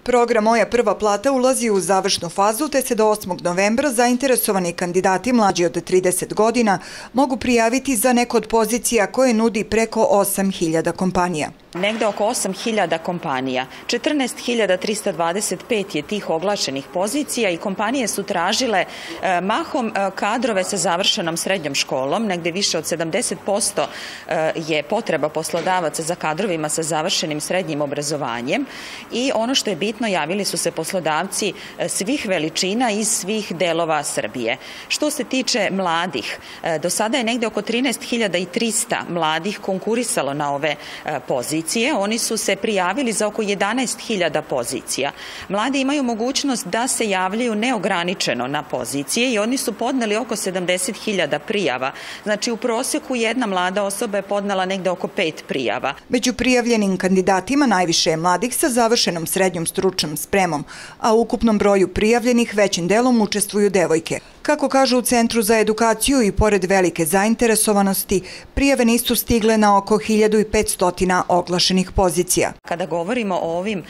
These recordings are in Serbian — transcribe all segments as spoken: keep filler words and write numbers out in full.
Program Moja prva plata ulazi u završnu fazu, te se do osmog novembra zainteresovani kandidati mlađi od trideset godina mogu prijaviti za neku od pozicija koje nudi preko osam hiljada kompanija. Negde oko osam hiljada kompanija. četrnaest hiljada trista dvadeset pet je tih oglašenih pozicija i kompanije su tražile mahom kadrove sa završenom srednjom školom. Negde više od sedamdeset posto je potreba poslodavaca za kadrovima sa završenim srednjim obrazovanjem i ono što je bitno, javili su se poslodavci svih veličina iz svih delova Srbije. Što se tiče mladih, do sada je negde oko trinaest hiljada trista mladih konkurisalo na ove pozicije. Oni su se prijavili za oko jedanaest hiljada pozicija. Mladi imaju mogućnost da se javljaju neograničeno na pozicije i oni su podneli oko sedamdeset hiljada prijava. Znači u proseku jedna mlada osoba je podnela negde oko pet prijava. Među prijavljenim kandidatima najviše je mladih sa završenom srednjom stručnom spremom, a u ukupnom broju prijavljenih većim delom učestvuju devojke. Kako kažu u Centru za edukaciju, i pored velike zainteresovanosti, prijave nisu stigle na oko hiljadu petsto oglašenih pozicija. Kada govorimo o ovim,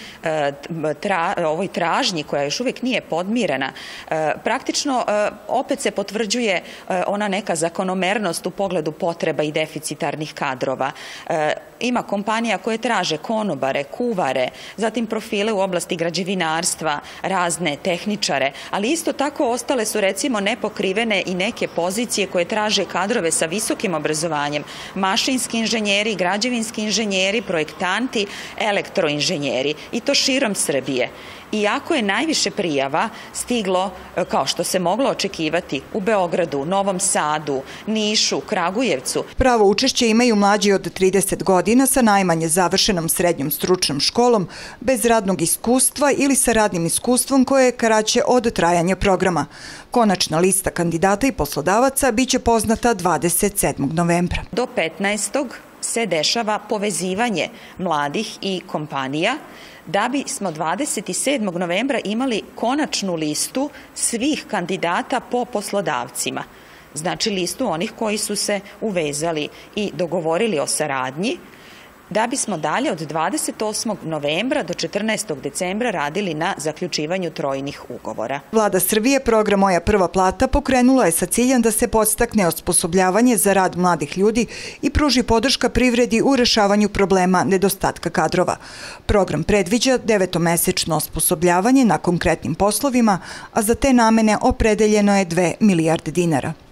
tra, ovoj tražnji koja još uvijek nije podmirena, praktično opet se potvrđuje ona neka zakonomernost u pogledu potreba i deficitarnih kadrova. Ima kompanija koje traže konobare, kuvare, zatim profile u oblasti građevinarstva, razne tehničare, ali isto tako ostale su recimo nepokrivene i neke pozicije koje traže kadrove sa visokim obrazovanjem, mašinski inženjeri, građevinski inženjeri, projektanti, elektroinženjeri i to širom Srbije. Iako je najviše prijava stiglo, kao što se moglo očekivati, u Beogradu, Novom Sadu, Nišu, Kragujevcu. Pravo učešće imaju mlađi od trideset godina sa najmanje završenom srednjom stručnom školom, bez radnog iskustva ili sa radnim iskustvom koje je kraće od trajanja programa. Konačna lista kandidata i poslodavaca biće poznata dvadeset sedmog novembra. Do petnaestog se dešava povezivanje mladih i kompanija, da bismo dvadeset sedmog novembra imali konačnu listu svih kandidata po poslodavcima. Znači listu onih koji su se uvezali i dogovorili o saradnji, da bismo dalje od dvadeset osmog novembra do četrnaestog decembra radili na zaključivanju trojnih ugovora. Vlada Srbije program Moja prva plata pokrenula je sa ciljem da se podstakne osposobljavanje za rad mladih ljudi i pruži podrška privredi u rešavanju problema nedostatka kadrova. Program predviđa devetomesečno osposobljavanje na konkretnim poslovima, a za te namene opredeljeno je dve milijarde dinara.